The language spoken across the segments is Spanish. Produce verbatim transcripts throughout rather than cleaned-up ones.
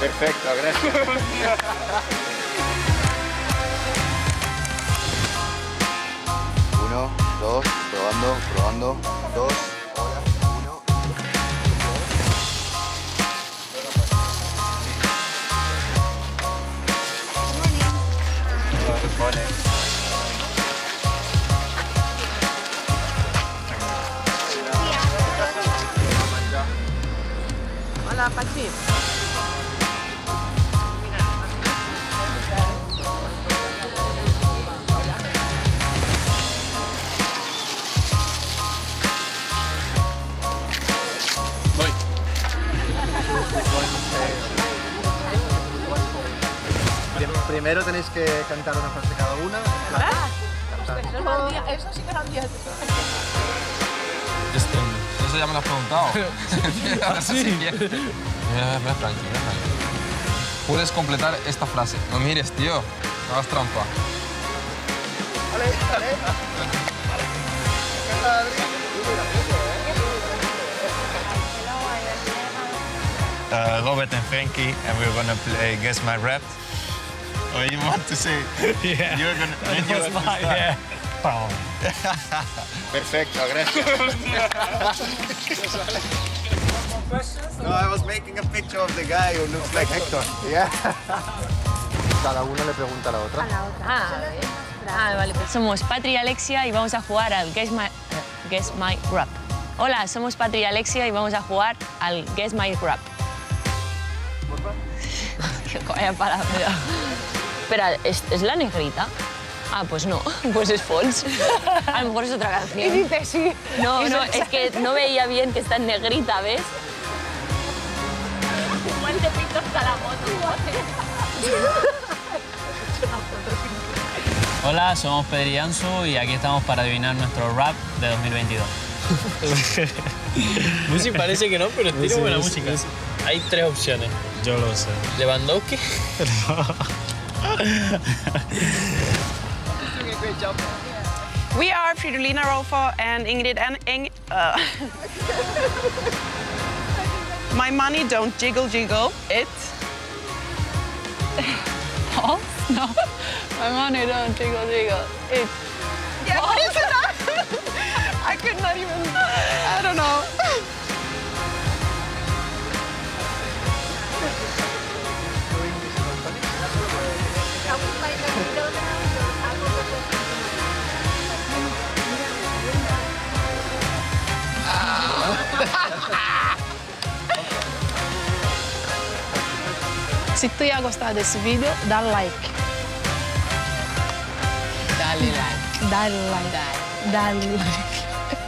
Perfecto, gracias. Uno, dos, probando, probando, dos, hola, uno. Good morning. Hola, Pachi. Voy. Primero tenéis que cantar una frase cada una. ¿Verdad? Eso sí que lo han dicho. Este, eso ya me lo has preguntado. Ahora sí. Mira, mira, mira, tranqui, mira, tranqui. Puedes completar esta frase. No mires, tío. No hagas trampa. Vale, vale. Uh, Robert and Frankie, and we're gonna play Guess My Rap. Or you want to say? Yeah. You're gonna. Then you have to start. Yeah. Perfecto, gracias. No, I was making a picture of the guy who looks like Hector. Yeah. Cada uno le pregunta a la otra. A la otra. Ah, ah, vale. Pues somos Patri y Alexia y vamos a jugar al Guess My, Guess My Rap. Hola, somos Patri y Alexia y vamos a jugar al Guess My Rap. Tío, vaya parada. Espera, ¿es, ¿es la negrita? Ah, pues no, pues es false. A lo mejor es otra canción. Y dice sí. No, no, es que no veía bien que está en negrita, ¿ves? Igual te pinto hasta la moto. Hola, somos Pedri y Ansu y aquí estamos para adivinar nuestro rap de dos mil veintidós. Musi parece que no, pero tiene Sí, buena sí, música. sí. Hay tres opciones. Yo lo sé. Lewandowski. We are Fridolina Rolfo and Ingrid and Ing. Uh, my money don't jiggle jiggle. It. Oh, no. My money don't jiggle jiggle. It. Yeah, what is it? I could not even. I don't know. Se tu já gostar desse vídeo, dá like. Dale like. Dá like. Dá like.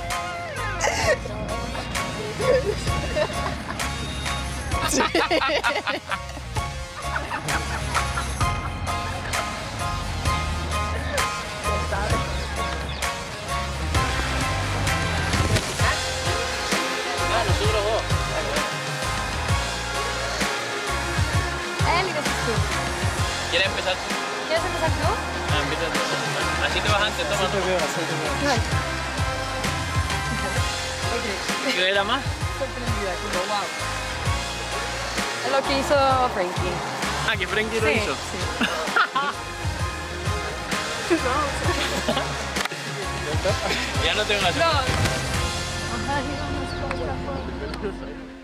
¿Quieres empezar tú? ¿Quieres empezar tú? Ah, empieza tú. Así te vas antes, toma. Así te veo, así te veo. ¿Qué era más? Sorprendida, como wow. Es lo que hizo Frankie. Ah, que Frankie lo Sí, hizo. Ya no tengo la No.